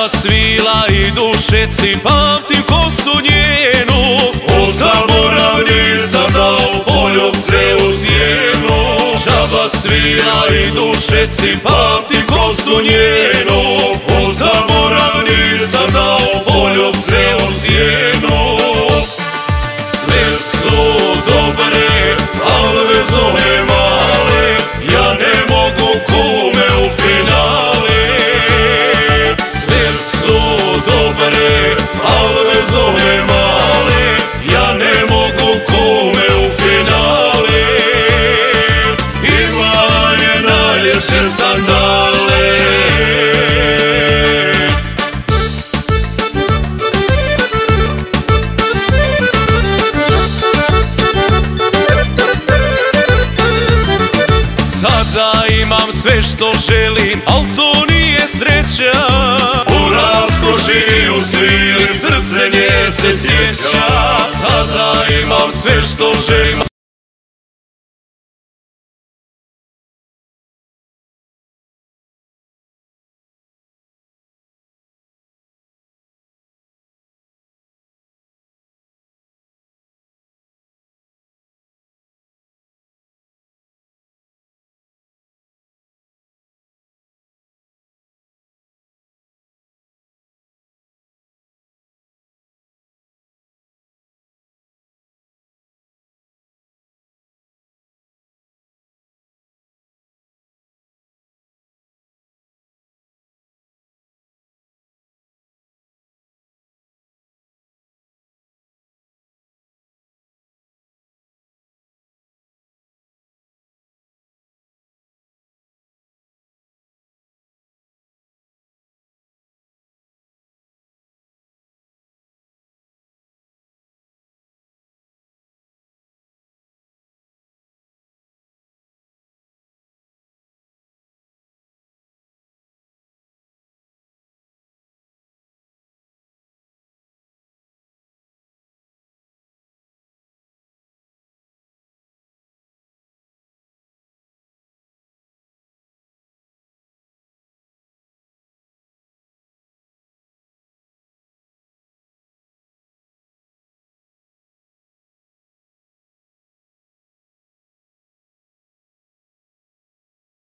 Žaba svila i dušeci, pamtim kosu njenu. O zaborav nisam dao poljubce u sjenu. Žaba svila i dušeci, pamtim kosu njenu. O zaborav nisam dao poljubce u sjenu. Sve su dobre, al bez one male, ja ne mogu kume u finale. Sve su dobre, al bez one male, ja ne mogu kume u finale. Ima je najljepše sandale. Sada imam sve što želim, al to nije sreća. U raskoši i u svili srce nje se sjeća. Sada imam sve što želim,